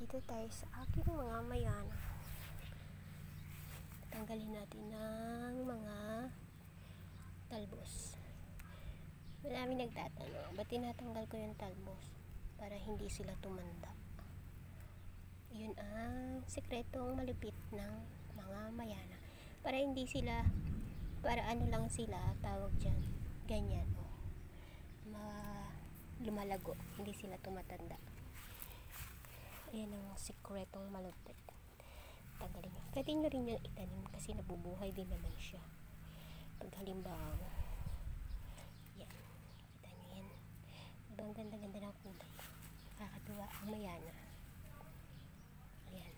Dito tayo sa aking mga mayana. Tanggalin natin ng mga talbos. Marami nagtatanong, ba't tinatanggal ko yung talbos? Para hindi sila tumanda. Yun ang sekretong malupit ng mga mayana. Para hindi sila, para ano lang sila, tawag dyan, ganyan, lumalago, hindi sila tumatanda. Ayan ang sekretong malupit. Tanggalin nyo. Pwede nyo rin yan itanim kasi nabubuhay din naman siya. Pag halimbawa, yan, kita nyo yan. Diba ang ganda-ganda ng kulay? Nakakatuwa ang mayana. Ayan.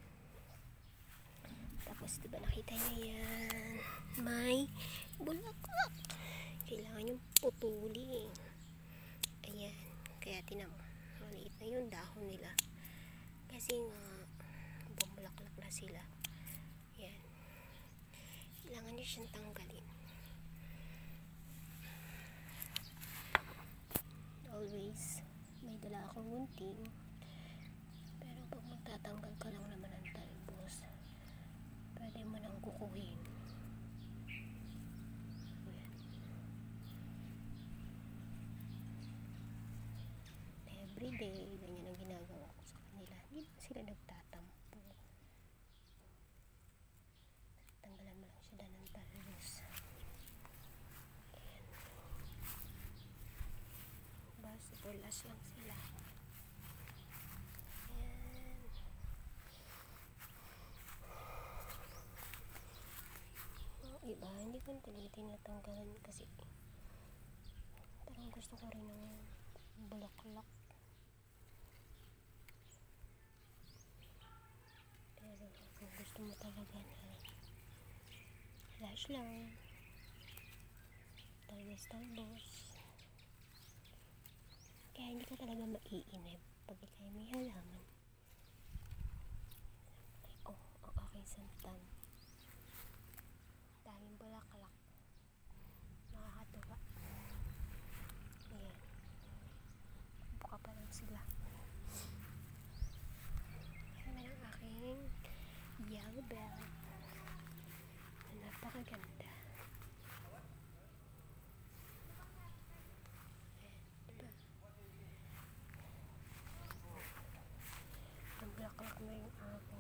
Tapos diba nakita nyo yan? May bulaklak. Kailangan yung putulin. Ayan. Kaya tinamo. Maliit na yung dahon nila. Kasi nga bumulaklak na sila. Yan. Kailangan nyo siyang tanggalin. Always may dala akong gunting. Pero pag magtatanggal ka lang naman ng talbos, pwede mo nang kukuhin. Yan. Everyday ganyan ang ginagawa ko sa kanila. Hindi sila nagtatampo. Tanggalan mo lang sila ng talbos. Ayan. Basta pulas lang sila. Ayan. Iba, hindi ko na talaga tinatanggalan kasi parang gusto ko rin ng bulaklak. Pero kung gusto mo talaga na flash lang, talbos, kaya hindi ka talaga maiinip pag ikay may halaman. Oh, ang aking santan, daming bulaklak, nakakatuwa. Ayan, buka pa lang sila. Ayan ang aking yellow bell na napakaganda. Ang bulaklak na yung